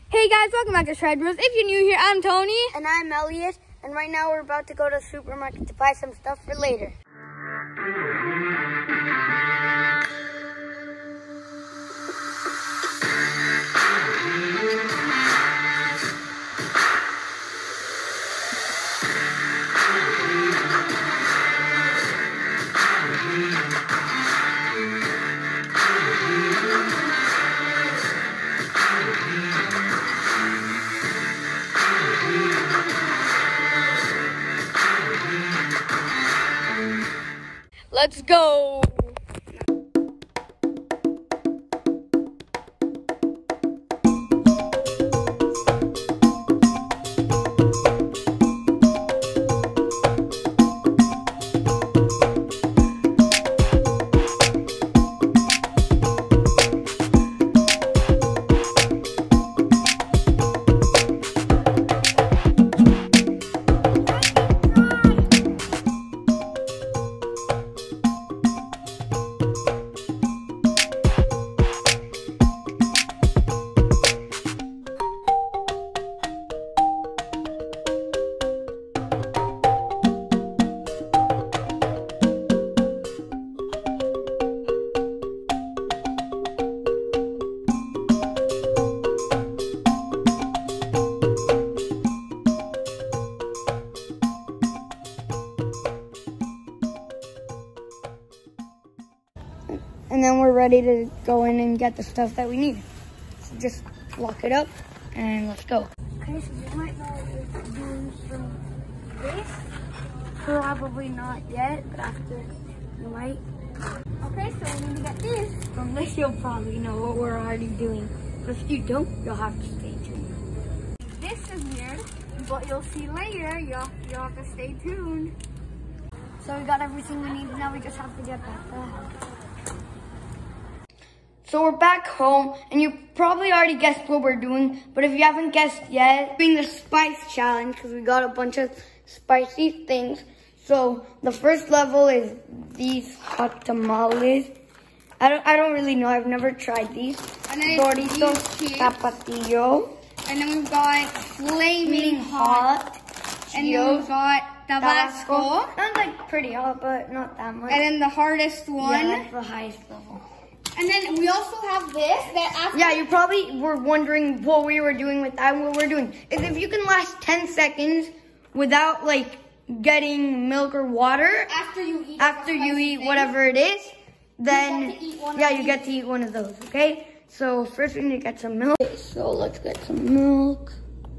Hey guys, welcome back to Shred Bros. If you're new here, I'm Tony. And I'm Elliot. And right now we're about to go to the supermarket to buy some stuff for later. Let's go. And then we're ready to go in and get the stuff that we need. So just lock it up and let's go. Okay, so you might know if doing some this. Probably not yet, but after you might. Okay, so we need to get this. From this you'll probably know what we're already doing. But if you don't, you'll have to stay tuned. This is weird, but you'll see later. You'll have to stay tuned. So we got everything we need. Now we just have to get back to the house. So we're back home, and you probably already guessed what we're doing, but if you haven't guessed yet, we're doing the spice challenge because we got a bunch of spicy things. So the first level is these hot tamales. I don't really know. I've never tried these. And then Doritos Tapatio. And then we've got Flaming Hot. And then we've got Tabasco. Sounds like pretty hot, but not that much. And then the hardest one. Yeah, that's the highest level. And then we also have this. Yeah, you probably were wondering what we were doing with that. What we're doing is if you can last 10 seconds without like getting milk or water after you eat whatever it is, then you get to eat one of those, okay? So first we need to get some milk. So let's get some milk.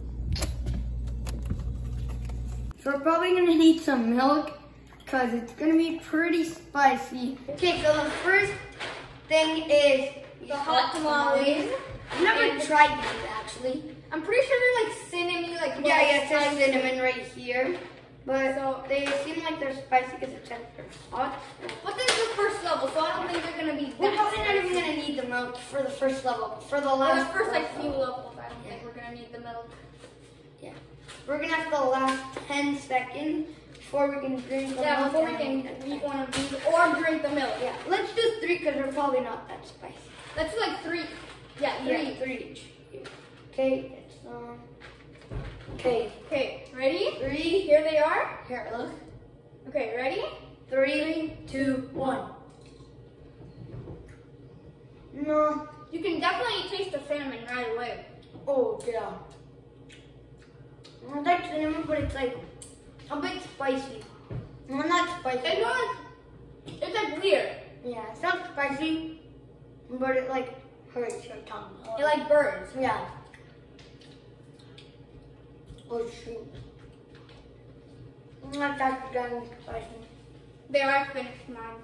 So we're probably gonna need some milk because it's gonna be pretty spicy. Okay, so the first thing is the hot tamales. I've never tried these actually. I'm pretty sure they're like cinnamon, like it's just cinnamon right here. But so they seem like they're spicy because they're hot. But this is the first level, so I don't think they're gonna be. We're probably not even gonna need the milk for the first level. For the last. For the first few levels, I don't think we're gonna need the milk. Yeah, we're gonna have the last 10 seconds before we can drink the milk. Yeah, before we can eat one of these or drink the milk. Yeah, let's do 3 because they're probably not that spicy. Let's do like 3. Yeah, 3 each. Okay, it's Okay. Okay, ready? 3. Here they are. Here, look. Okay, ready? 3, 2, 1. No. You can definitely taste the cinnamon right away. Oh, yeah. I like cinnamon, but it's like a bit spicy. Well, not spicy. It's like weird. Yeah, it's not spicy, but it like hurts your tongue. It like burns. Yeah. Oh shoot. Not that done spicy. They are finished, mine.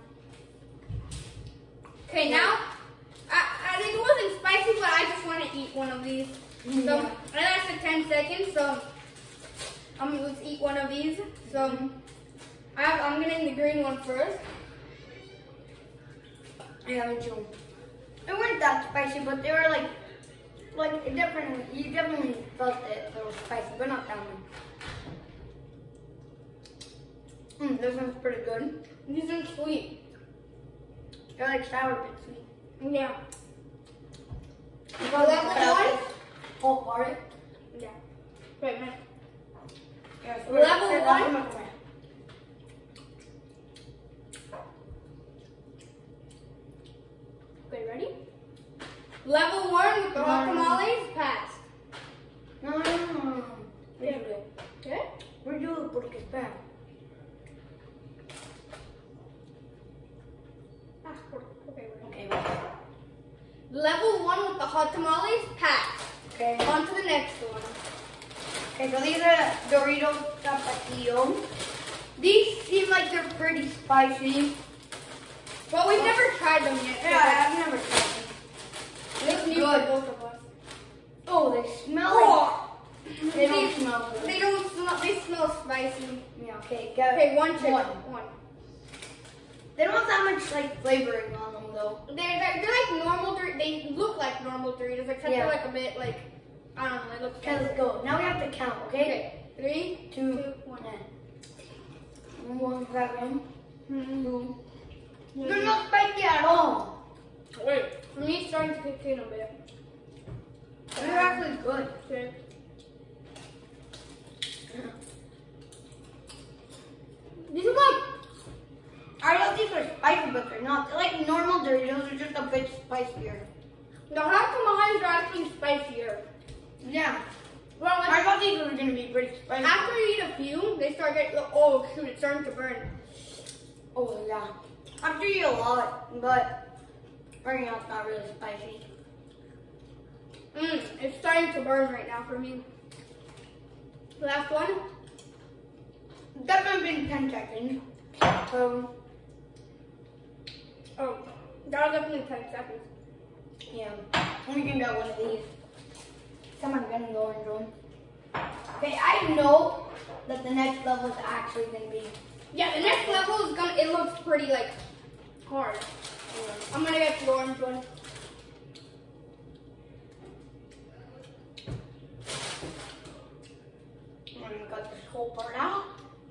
Okay, now I think it wasn't spicy, but I just want to eat one of these. So I lasted 10 seconds, so let's eat one of these. So I'm getting the green one first. Yeah, me too. They weren't that spicy, but they were like it definitely, you definitely felt it. They were spicy, but not that one. This one's pretty good. These are sweet. They're like sour but sweet. Yeah. Level 1? Oh, apart. Yeah. Wait a minute. Yeah, Level that's one? my plan. Okay, ready? Level 1 with the hot tamales passed. No. Yeah. Okay? We're doing it porque espera. Ah, okay, Okay, wait. Level 1 with the hot tamales passed. Okay. On to the next one. Okay, so these are Doritos Tapatio. These seem like they're pretty spicy. Well, we've never tried them yet. Yeah, I've never tried them. This is new for both of us. Oh, they smell like... They don't smell good. They don't smell. They smell spicy. Yeah, okay, go. Okay, one chicken. One. They don't have that much like flavoring on them though. They're like normal Doritos. They look like normal Doritos, except they're like a bit like, I don't know, they look Okay, let's go. Now we have to count, okay? Okay, 3, 2, 1. One second. Two. They're not spicy at all. Wait, for me it's starting to kick in a bit. They're actually good. Okay. These are like, I thought these were spicy, but they're not. They're like normal Doritos, they're just a bit spicier. the hot tamales are actually spicier. Yeah. Well, like, I thought these were gonna be pretty spicy. after you eat a few, they start getting, oh shoot, it's starting to burn. Oh yeah. After you eat a lot, but right now it's not really spicy. It's starting to burn right now for me. Last one. Definitely been 10 seconds. Oh, that was definitely 10 seconds. Yeah. We can get one of these. Come on, get an orange one. Okay, I know that the next level is actually gonna be. Yeah, the next level is gonna, it looks pretty like hard. I'm gonna get the orange one. I'm gonna cut this whole part out.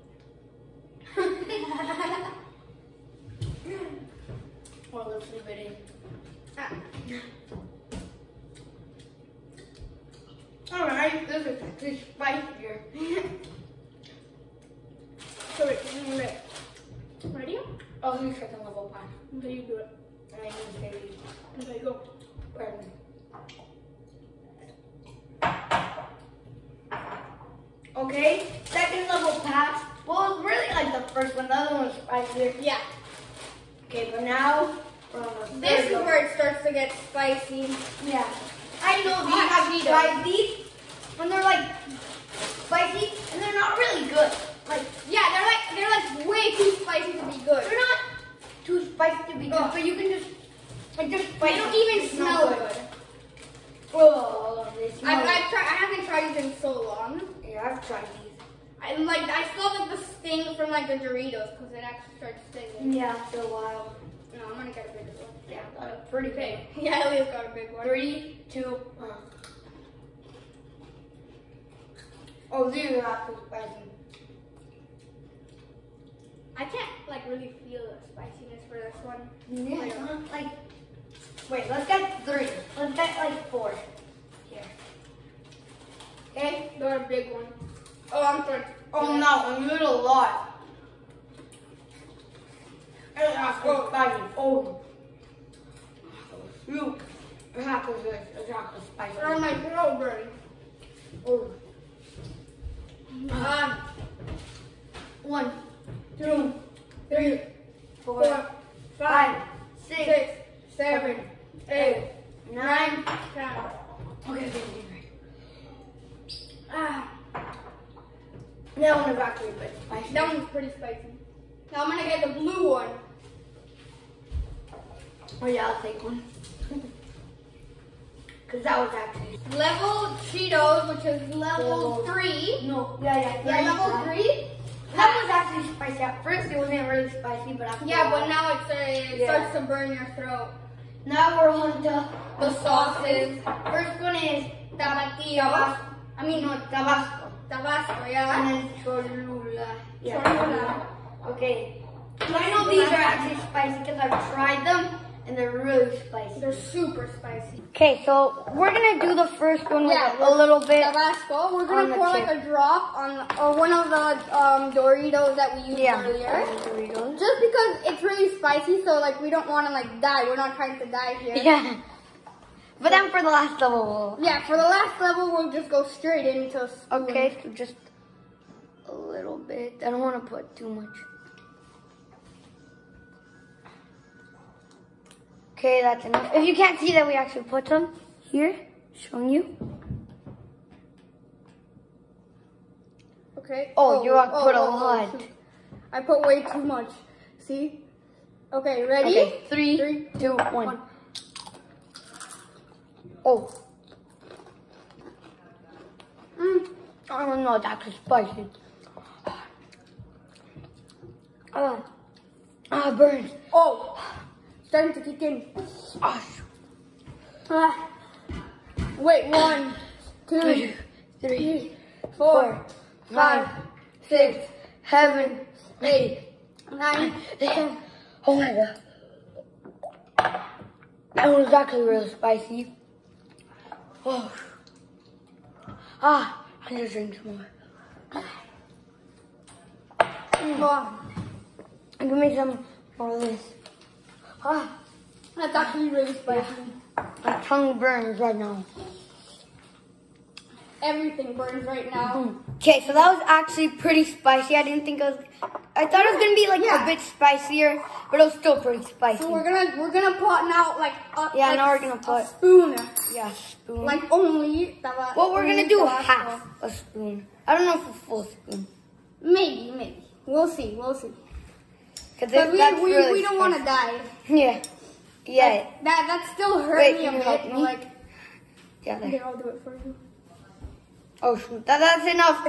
Well, let's leave it in. Ah. Alright, this is actually spicier. So wait, ready? Oh, here's second level pass. Okay, you do it. And I need to say these. Okay, go. Pardon. Okay, second level pass. Well, it's really like the first one. The other one was spicier. Yeah. Okay, but now we're on the This third is level. where it starts to get spicy. Yeah. I know these. Hot I've Cheetos. tried these, and they're like spicy, and they're not really good. Like Yeah, they're like way too spicy to be good. they're not too spicy to be good, Ugh. but you can just like just They spicy. don't even It's smell not good. Oh, they smell. I haven't tried these in so long. Yeah, I've tried these. I still have like the sting from like the Doritos because it actually starts stinging. Yeah, after a while. No, I'm gonna get a bigger one. Yeah, got a pretty big. Yeah, Elia's got a big one. 3, 2, Oh, these are actually spicy. I can't like really feel the spiciness for this one. Yeah, it's not like. Wait, let's get 3. Let's get like 4. Here. Okay? They're a big one. Oh, I'm sorry. Oh no, a little lot. It's actually spicy. Oh. Shoot. It's actually spicy. They're on my throat burn. Oh. 1, 2, 3, 4, 5, 6, 7, 8, 9. 10. Okay. That one is actually a bit spicy. That one's pretty spicy. Now I'm gonna get the blue one. Oh yeah, I'll take one. Cause that was actually Level Cheetos, which is level 3. No, yeah. Yeah, level 3. That was actually spicy. At first it wasn't really spicy, but after Yeah, a but while- now it starts to burn your throat. Now we're on to The sauces. First one is Tapatio. Tabasco. I mean, No, Tabasco. Tabasco, yeah. And then Cholula. Cholula. Okay. So I know these are actually spicy because I've tried them and they're really spicy. They're super spicy. Okay, so we're gonna do the first one with a little bit. Tabasco. We're gonna pour like a drop on one of the Doritos that we used earlier. Doritos. Just because it's really spicy, so like we don't want to like die. We're not trying to die here. Yeah. But then for the last level, for the last level, we'll just go straight into a spoon. Okay, so just a little bit. I don't want to put too much. Okay, that's enough. If you can't see that, we actually put some here, showing you. Okay. Oh, you put a lot. Shoot. I put way too much. See? Okay, ready? Okay, 3, 2, 1. Oh. I don't know, that's actually spicy. Burns. Oh, starting to kick in. Wait, 1, 2, 3, 4, 5, 6, 7, 8, 9, 10. Oh my god. That one was actually really spicy. Oh. I need to drink some more. Give me some more of this. That's actually really spicy. My tongue burns right now. Everything burns right now. Okay, so that was actually pretty spicy. I didn't think I thought it was gonna be like a bit spicier, but it was still pretty spicy. So we're gonna put now like now we're gonna put a spoon. Yeah, spoon. Like only. Well, we're gonna do half a spoon. I don't know if a full spoon. Maybe. We'll see. Because we don't want to die. Yeah. Like, that still hurt me a bit. Help me? Like, yeah, there. Okay, I'll do it for you. Oh shoot, that's enough.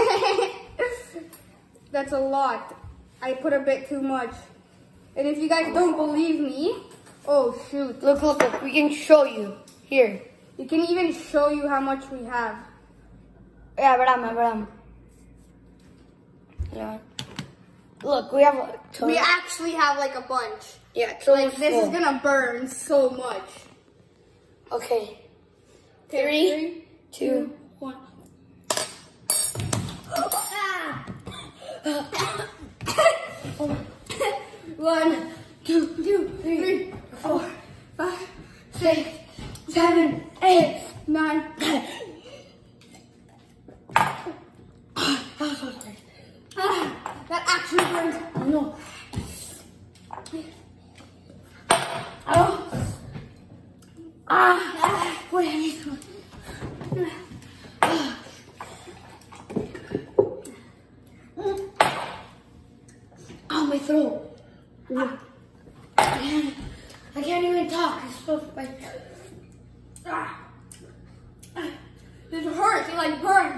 That's a lot. I put a bit too much. And if you guys don't believe me, oh shoot. Look, we can show you. Here. We can even show you how much we have. Yeah, verán. Yeah. Look, we have a ton. We actually have like a bunch. Yeah, so like this is gonna burn so much. Okay. 3, 2, 1. 1, 2, 3, 4, 5, 6, 7, 8, 9, 10. That actually burns. No. Wait, I need some. My throat. I can't even talk. It's so spicy. This hurts. It like burns.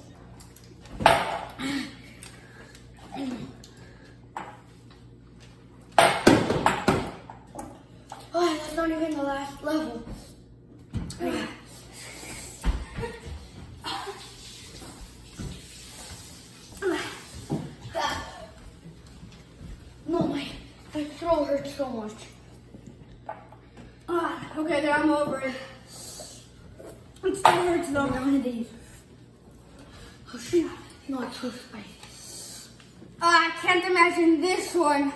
That's not even the last level. No, my throat hurts so much. Okay, then I'm over it. It still hurts though. One of these. Oh shoot. No, it's so spicy. I can't imagine this one.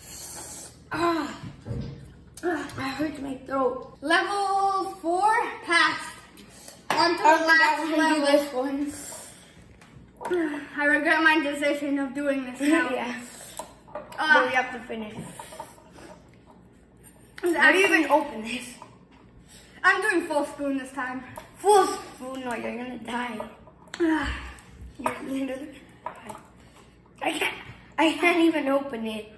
It hurts my throat. Level 4 passed. On to the last level. This one. I regret my decision of doing this now. Yeah. But we have to finish. How do you even open this? I'm doing full spoon this time. Full spoon? No, you're gonna die. You're gonna die. I can't even open it.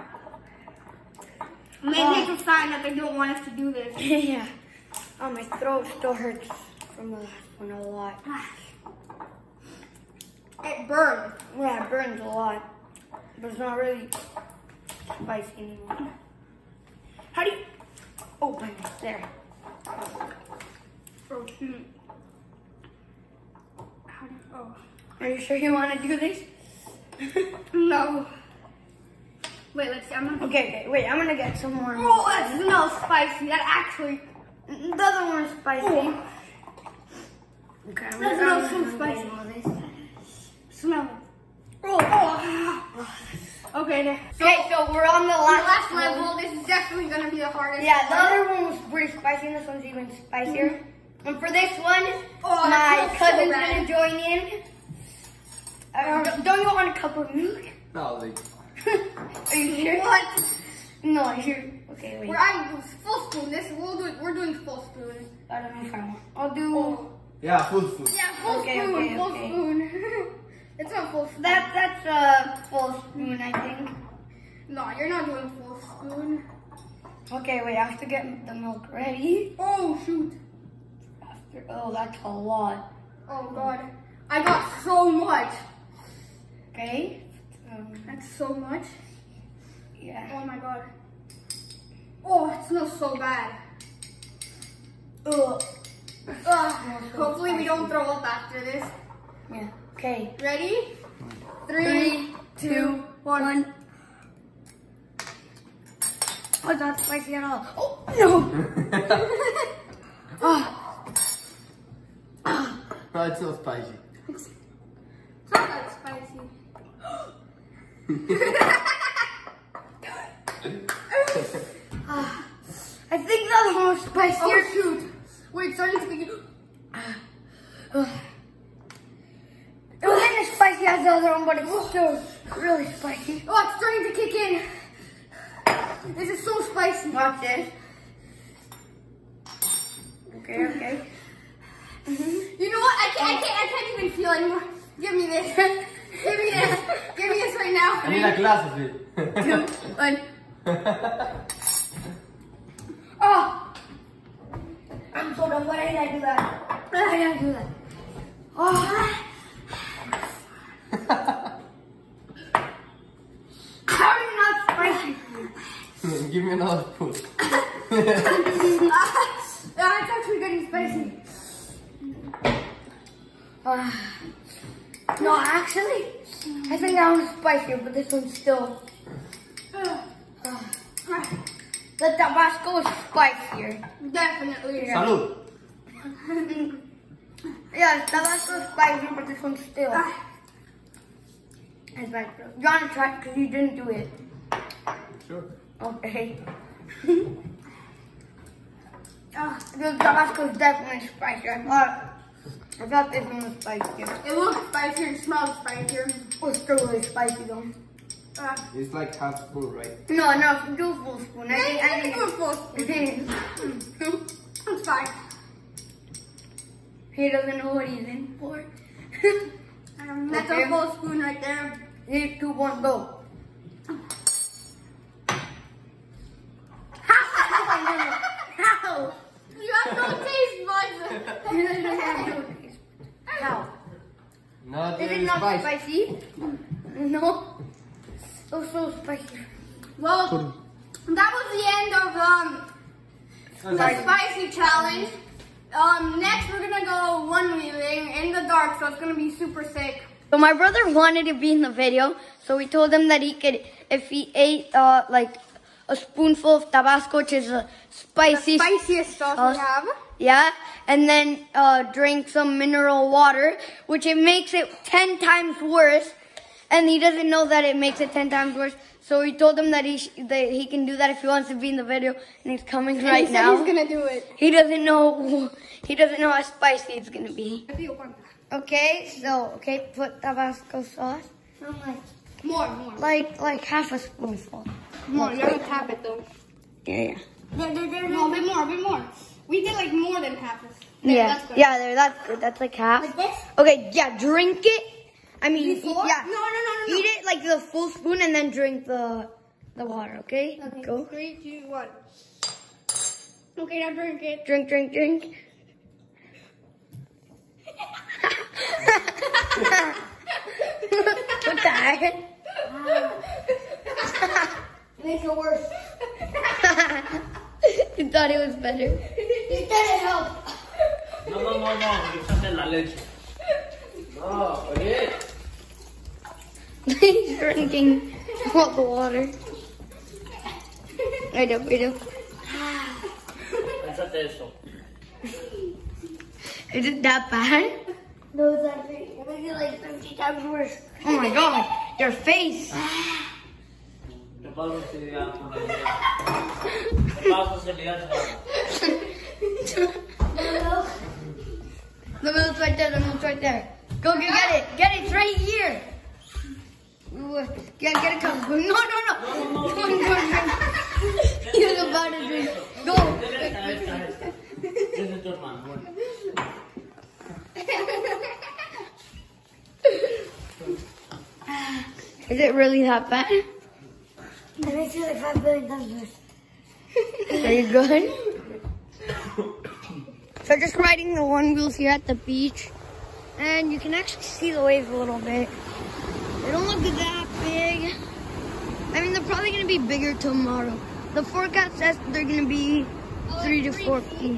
Maybe it's a sign that they don't want us to do this. Yeah. Oh, my throat still hurts from the last one a lot. It burns. Yeah, it burns a lot. But it's not really spicy anymore. How do you open it? There. Oh, shoot. How do you, Are you sure you want to do this? No. Wait, let's see. I'm gonna. Okay, wait, I'm gonna get some more. Oh, that smells spicy. That actually. The other one is spicy. Oh. Okay, I'm That gonna smells so get spicy. all this. Smell it. Oh. Okay, there. Okay, so we're on the Last last level. This is definitely gonna be the hardest. Yeah, the other one was pretty spicy, and this one's even spicier. And for this one, Oh, my that smells so cousin's bad. gonna join in. Don't you want a cup of milk? No, like, Are you sure? What? No, you're okay. Wait, I'm full spoon. We're doing full spoon. I don't know if I want. I'll do. yeah, full spoon. Yeah, full Okay, spoon. okay, Full okay. spoon. It's not full spoon. That's a full spoon, I think. No, you're not doing full spoon. Okay, wait. I have to get the milk ready. Oh shoot. Oh, that's a lot. Oh god. I got so much. Okay. That's so much. Yeah. Oh my god. Oh, it smells so bad. Ugh. Hopefully we don't throw up after this. Yeah. Okay. Ready? 3, 2, 1. Oh, it's not spicy at all. Oh no. No, it's not spicy. It's not that spicy. I think the other one was spicier. Oh shoot. Wait, it's starting to be. It wasn't as spicy as the other one, but it's still really spicy. Oh, it's starting to kick in. This is so spicy. Watch this. Okay, okay. You know what? I can't even feel anymore. Give me this. Give me this. Give me this right now. I need a glass of it. 2, 1. Oh! I'm so dumb. Why did I do that? Why did I do that? Oh! How are you not spicy? Give me another spoon. It's actually getting spicy. No, actually, I think that one's spicier, but this one's still. The Tabasco is spicier. Definitely. Salud. Yeah, the Tabasco is spicy, but this one's still. It's like, you want to try it because you didn't do it. Sure. Okay. The Tabasco is definitely spicier. I thought this one was spicier. It looks spicier and smells spicier. It's still really spicy though. It's like half spoon, right? No, do a full spoon. I think we're full spoon. It's fine. He doesn't know what he's in for. That's a full spoon right there. 3, 2, 1, go. How? You have no taste buds. How? Not Is it very not spicy. spicy? No. Oh, so spicy. Well, that was the end of the spicy challenge. Next we're gonna go one wheeling in the dark, so it's gonna be super sick. So my brother wanted to be in the video, so we told him that he could, if he ate like a spoonful of Tabasco, which is a spicy, The spiciest sauce we have. yeah, and then drink some mineral water, which it makes it 10 times worse, and he doesn't know that it makes it 10 times worse. So we told him that he can do that if he wants to be in the video, and he's coming right now. He's gonna do it. He doesn't know how spicy it's gonna be. Okay, so put Tabasco sauce. More. Like half a spoonful. More, you gotta tap it though. Yeah. No, a bit more. We did like more than half of Yeah. That's good. Yeah, that's good. That's like half. Like this? Okay, yeah, drink it. I mean, Before? yeah. No. Eat it like the full spoon and then drink the water, okay? Okay, Go. 3, 2, 1. Okay, now drink it. Drink. What the heck? Makes it worse. You thought it was better. You said it helped. No. Échate la leche. No, oye. He's drinking all the water. Wait up, wait up. Pensate eso. Is it that bad? No, it's actually, it makes it like 50 times worse. Oh my god, your face. Te paso facilidad por la vida. Te paso facilidad. The milk's right there, the milk's right there. Go get it. Get it, it's right here. Get a cup. No. You're about to drink. Go. This is your man. Is it really that bad? It makes it like 5 billion times worse. Are you good? So just riding the one wheels here at the beach. And you can actually see the waves a little bit. They don't look that big. I mean, they're probably going to be bigger tomorrow. The forecast says they're going to be 3 to 4 feet.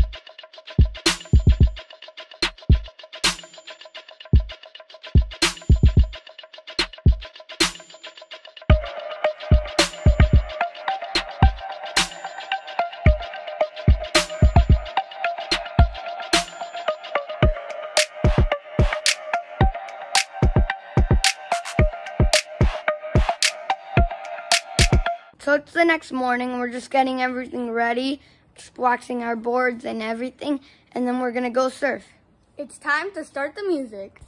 So it's the next morning. We're just getting everything ready, just waxing our boards and everything, and then we're gonna go surf. It's time to start the music.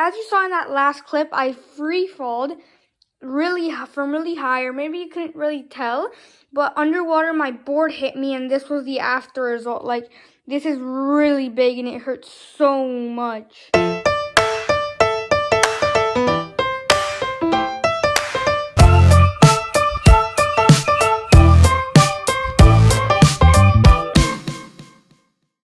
as you saw in that last clip, I free-falled from really high, or maybe you couldn't really tell, but underwater my board hit me, and this was the after result. Like, this is really big and it hurts so much.